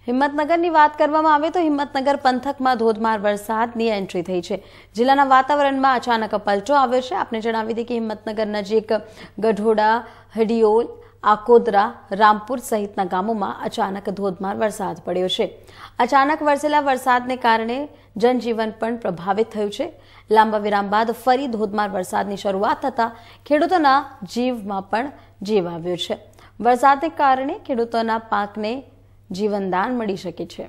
હિંમતનગરની વાત કરવામાં આવે તો હિંમતનગર પંથકમાં ધોધમાર વરસાદની એન્ટ્રી થઈ છે। જિલ્લાના વાતાવરણમાં અચાનક પલટો આવ્યો છે। આપને જણાવી દઈએ કે હિંમતનગર નજીક ગઢોડા, હડિયોલ, આકોદરા, રામપુર સહિતના ગામોમાં અચાનક ધોધમાર વરસાદ પડ્યો છે। અચાનક વરસેલા વરસાદને કારણે જનજીવન પણ પ્રભાવિત થયું છે। લાંબા વિરામ બાદ ફરી ધોધમાર વરસાદની શરૂઆત થતાં ખેડૂતોના જીવમાં પણ જીવ આવ્યો છે। વરસાદને કારણે ખેડૂતોના પાકને જીવનદાન મળી શકે છે।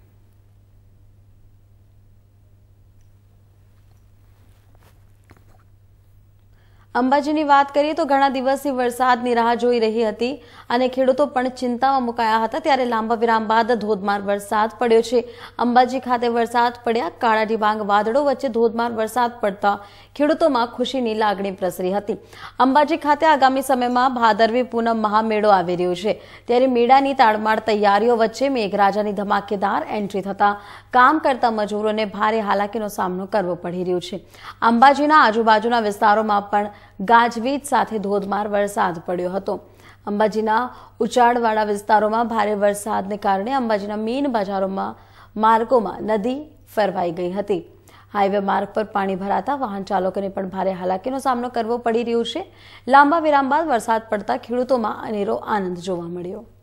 અંબાજીની વાત કરીએ તો ઘણા દિવસથી વરસાદની રાહ જોઈ રહી હતી અને ખેડૂતો પણ ચિંતામાં મુકાયા હતા। ત્યારે લાંબા વિરામ બાદ ધોધમાર વરસાદ પડ્યો છે। અંબાજી ખાતે વરસાદ પડ્યા કાળા ડિબાંગ વાદળો વચ્ચે ધોધમાર વરસાદ પડતા ખેડૂતોમાં ખુશીની લાગણી પ્રસરી હતી। અંબાજી ખાતે આગામી સમયમાં ભાદરવી પૂનમ મહામેળો આવી રહ્યો છે। ત્યારે મેળાની તાડમાડ તૈયારીઓ વચ્ચે મેઘરાજાની ધમાકેદાર એન્ટ્રી થતા કામ કરતા મજૂરોને ભારે હાલાકીનો સામનો કરવો પડી રહ્યો છે। અંબાજીના આજુબાજુના વિસ્તારોમાં પણ ગાજવીજ સાથે ધોધમાર વરસાદ પડ્યો હતો। અંબાજીના ઉચાળવાળા વિસ્તારોમાં ભારે વરસાદને કારણે અંબાજીના મેઇન બજારોમાં માર્ગોમાં નદી ફેરવાઈ ગઈ હતી। હાઈવે માર્ગ પર પાણી ભરાતા વાહન ચાલકોને પણ ભારે હાલાકીનો સામનો કરવો પડી રહ્યો છે। લાંબા વિરામ બાદ વરસાદ પડતા ખેડૂતોમાં અનેરો આનંદ જોવા મળ્યો।